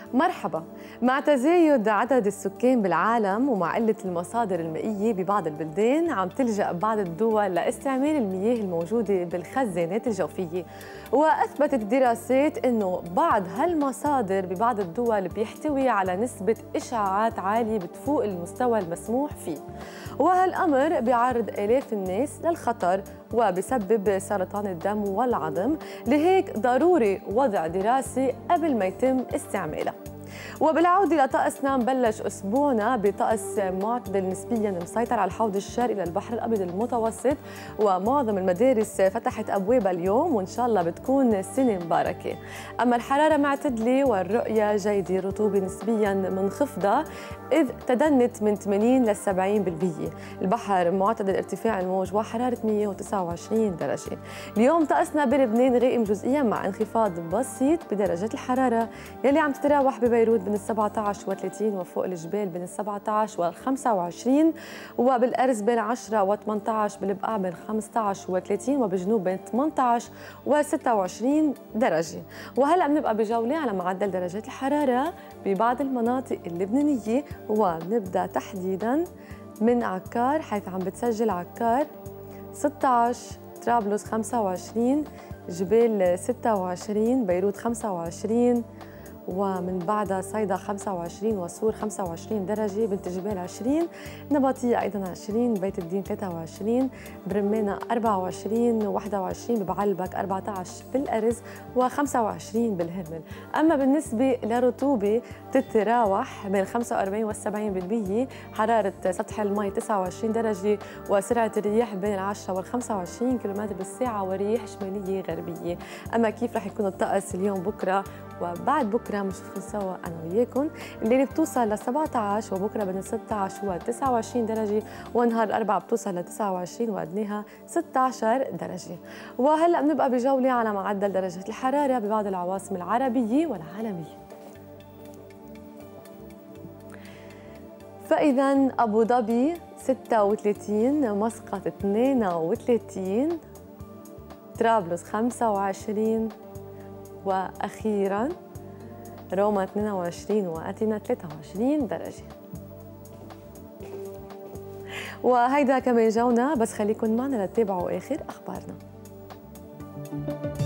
مرحبا. مع تزايد عدد السكان بالعالم ومع قلة المصادر المائية ببعض البلدان عم تلجأ بعض الدول لاستعمال المياه الموجودة بالخزانات الجوفية، وأثبتت الدراسات أنه بعض هالمصادر ببعض الدول بيحتوي على نسبة إشعاعات عالية بتفوق المستوى المسموح فيه، وهالأمر بيعرض آلاف الناس للخطر وبسبب سرطان الدم والعظم. لهيك ضروري وضع دراسة قبل ما يتم استعمالها. وبالعودة لطقسنا، نبلش أسبوعنا بطقس معتدل نسبياً مسيطر على الحوض الشرقي للبحر الأبيض المتوسط، ومعظم المدارس فتحت أبوابها اليوم وإن شاء الله بتكون سنة مباركة. أما الحرارة معتدلة والرؤية جيدة، رطوبة نسبياً منخفضة إذ تدنت من 80 ل 70%. البحر معتدل ارتفاع الموج وحرارة 129 درجة. اليوم طقسنا بلبنان غائم جزئياً مع انخفاض بسيط بدرجات الحرارة يلي عم تتراوح ببيروت بين 17 و30، وفوق الجبال بين 17 و25، وبالأرز بين 10 و18، بالبقاع بين 15 و30، وبجنوب بين 18 و26 درجة. وهلأ بنبقى بجولة على معدل درجات الحرارة ببعض المناطق اللبنانية، ونبدأ تحديداً من عكار، حيث عم بتسجل عكار 16، طرابلس 25، جبال 26، بيروت 25، ومن بعدها صيدا 25، وصور 25 درجة، بنت جبال 20، نباطية أيضاً 20، بيت الدين 23، برمانة 24، 21 ببعلبك، 14 بالأرز، و25 بالهرمل. أما بالنسبة لرطوبة تتراوح بين 45 و 70%، حرارة سطح الماء 29 درجة، وسرعة الرياح بين 10 و 25 كيلومتر بالساعة، ورياح شمالية غربية. أما كيف رح يكون الطقس اليوم بكرة وبعد بكره بنشوفوا سوا انا وياكم. الليله بتوصل ل 17، وبكره بين 16 و 29 درجه، ونهار الاربعاء بتوصل ل 29 وادناها 16 درجه. وهلا بنبقى بجوله على معدل درجه الحراره ببعض العواصم العربيه والعالميه. فاذا ابو ظبي 36، مسقط 32، طرابلس 25، وأخيراً روما 22، وأثينا 23 درجة. وهيدا كمان جونا، بس خليكن معنا لتتابعوا آخر أخبارنا.